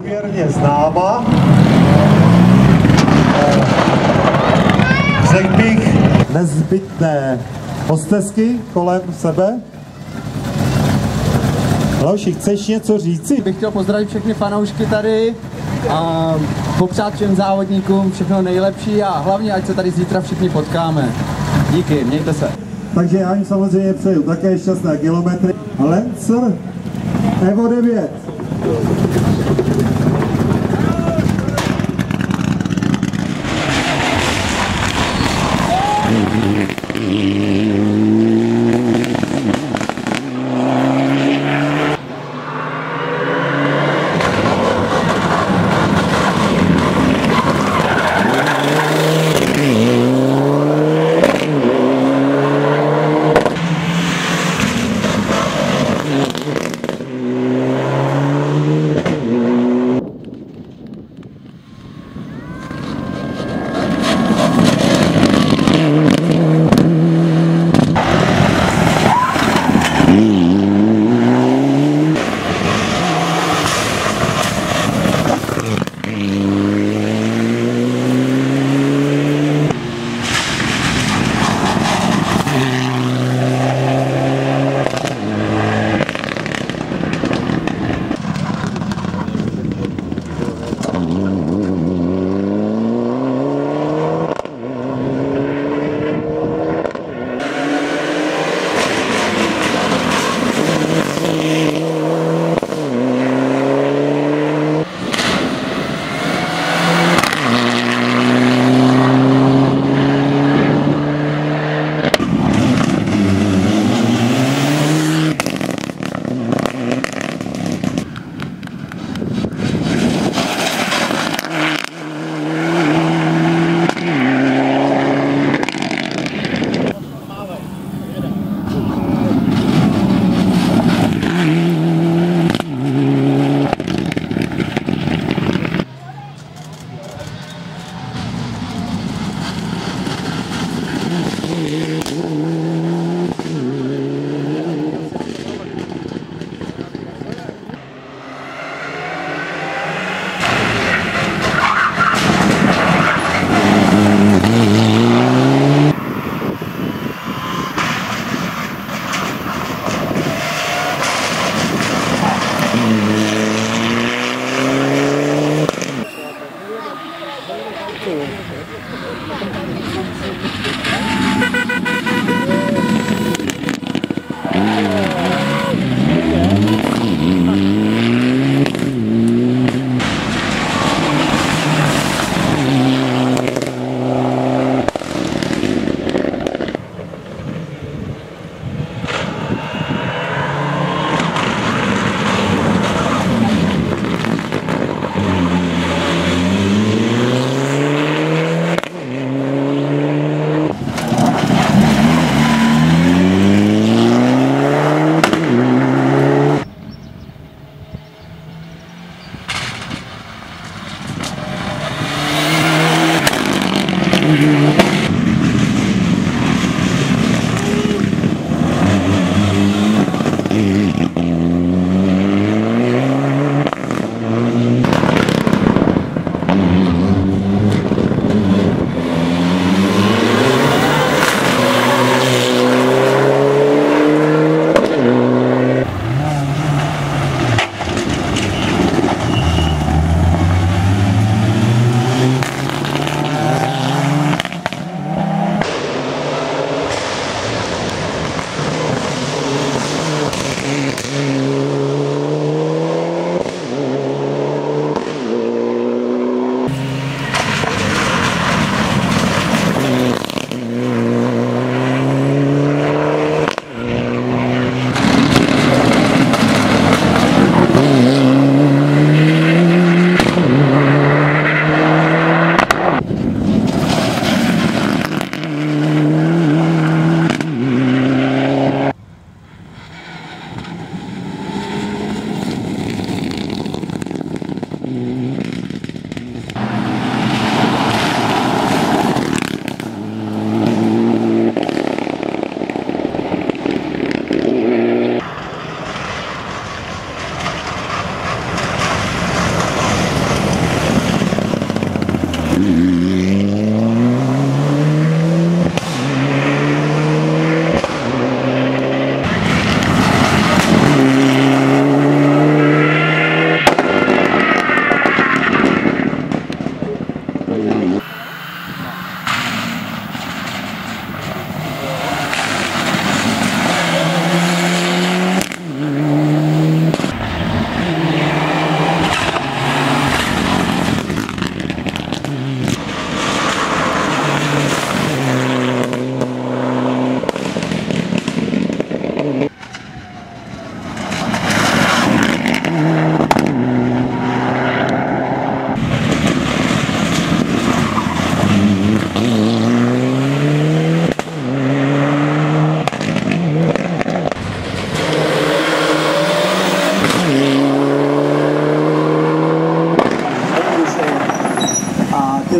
poměrně známa. Řekl bych nezbytné hostesky kolem sebe. Leoši, chceš něco říci? Bych chtěl pozdravit všechny fanoušky tady a popřát všem závodníkům všechno nejlepší a hlavně, ať se tady zítra všichni potkáme. Díky, mějte se. Takže já jim samozřejmě přeju také šťastné kilometry. Lancer Evo 9.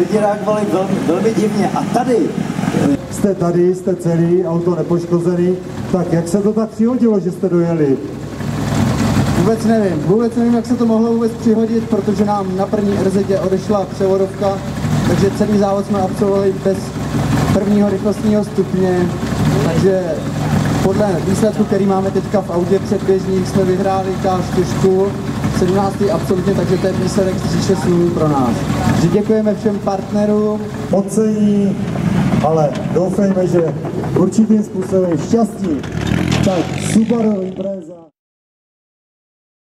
lidi reagovali velmi divně. A tady jste celý, auto nepoškozený, tak jak se to tak přihodilo, že jste dojeli? Vůbec nevím, jak se to mohlo vůbec přihodit, protože nám na první RZ odešla převodovka, takže celý závod jsme absolvovali bez prvního rychlostního stupně, takže podle výsledku, který máme teďka v autě předběžných, jsme vyhráli K4, 17. absolutně, takže to je výsledek 36 pro nás. Takže děkujeme všem partnerům. Ocení, ale doufejme, že určitým způsobem šťastí. Tak, Subaru